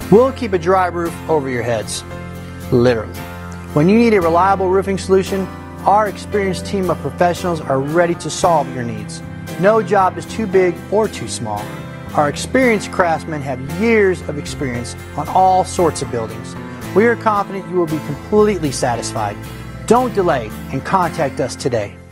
We'll keep a dry roof over your heads, literally. When you need a reliable roofing solution, our experienced team of professionals are ready to solve your needs. No job is too big or too small. Our experienced craftsmen have years of experience on all sorts of buildings. We are confident you will be completely satisfied. Don't delay and contact us today.